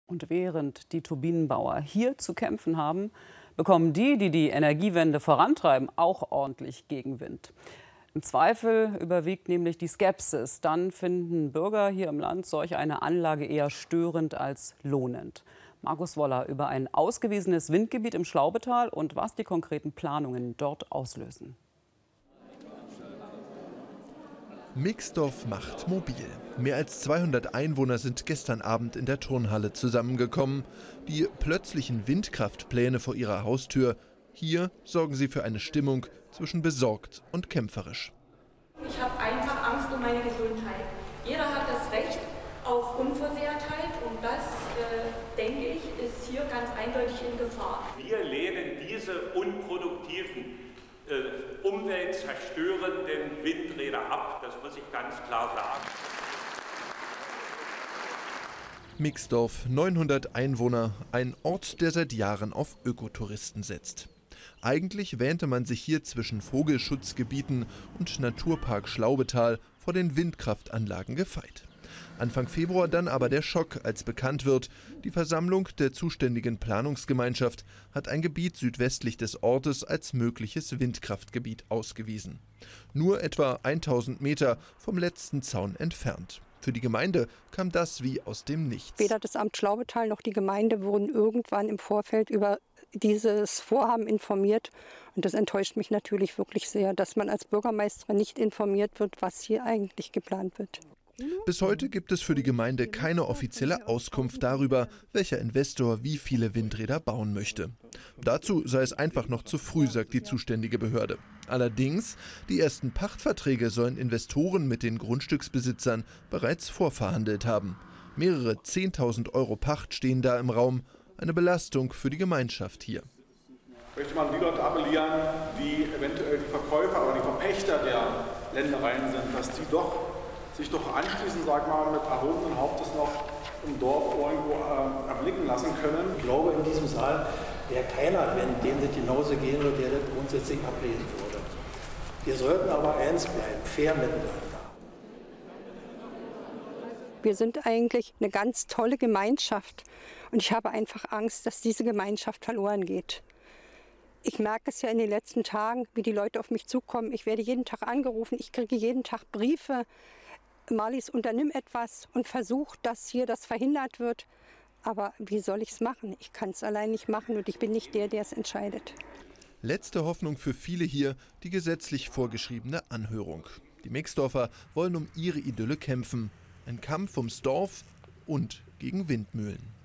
Und während die Turbinenbauer hier zu kämpfen haben, bekommen die, die die Energiewende vorantreiben, auch ordentlich Gegenwind. Im Zweifel überwiegt nämlich die Skepsis. Dann finden Bürger hier im Land solch eine Anlage eher störend als lohnend. Markus Woller über ein ausgewiesenes Windgebiet im Schlaubetal und was die konkreten Planungen dort auslösen. Mixdorf macht mobil. Mehr als 200 Einwohner sind gestern Abend in der Turnhalle zusammengekommen. Die plötzlichen Windkraftpläne vor ihrer Haustür. Hier sorgen sie für eine Stimmung zwischen besorgt und kämpferisch. Ich habe einfach Angst um meine Gesundheit. Jeder hat das Recht auf Unversehrtheit und das, denke ich, ist hier ganz eindeutig in Gefahr. Wir lehnen diese unproduktiven, umweltzerstörenden Windräder ab, das muss ich ganz klar sagen. Mixdorf, 900 Einwohner, ein Ort, der seit Jahren auf Ökotouristen setzt. Eigentlich wähnte man sich hier zwischen Vogelschutzgebieten und Naturpark Schlaubetal vor den Windkraftanlagen gefeit. Anfang Februar dann aber der Schock, als bekannt wird, die Versammlung der zuständigen Planungsgemeinschaft hat ein Gebiet südwestlich des Ortes als mögliches Windkraftgebiet ausgewiesen. Nur etwa 1000 Meter vom letzten Zaun entfernt. Für die Gemeinde kam das wie aus dem Nichts. Weder das Amt Schlaubetal noch die Gemeinde wurden irgendwann im Vorfeld über dieses Vorhaben informiert. Und das enttäuscht mich natürlich wirklich sehr, dass man als Bürgermeisterin nicht informiert wird, was hier eigentlich geplant wird. Bis heute gibt es für die Gemeinde keine offizielle Auskunft darüber, welcher Investor wie viele Windräder bauen möchte. Dazu sei es einfach noch zu früh, sagt die zuständige Behörde. Allerdings, die ersten Pachtverträge sollen Investoren mit den Grundstücksbesitzern bereits vorverhandelt haben. Mehrere 10.000 Euro Pacht stehen da im Raum, eine Belastung für die Gemeinschaft hier. Möchte man die Leute appellieren, die eventuell die Verkäufer oder die Verpächter der Ländereien sind, dass die sich doch anschließend, mit erhobenen Hauptes noch im Dorf irgendwo erblicken lassen können. Ich glaube, in diesem Saal wäre keiner, wenn dem das genauso gehen würde, der das grundsätzlich ablehnen würde. Wir sollten aber eins bleiben, fair miteinander. Wir sind eigentlich eine ganz tolle Gemeinschaft und ich habe einfach Angst, dass diese Gemeinschaft verloren geht. Ich merke es ja in den letzten Tagen, wie die Leute auf mich zukommen. Ich werde jeden Tag angerufen, ich kriege jeden Tag Briefe. Marlies, unternimm etwas und versuch, dass hier das verhindert wird. Aber wie soll ich es machen? Ich kann es allein nicht machen und ich bin nicht der, der es entscheidet. Letzte Hoffnung für viele hier, die gesetzlich vorgeschriebene Anhörung. Die Mixdorfer wollen um ihre Idylle kämpfen. Ein Kampf ums Dorf und gegen Windmühlen.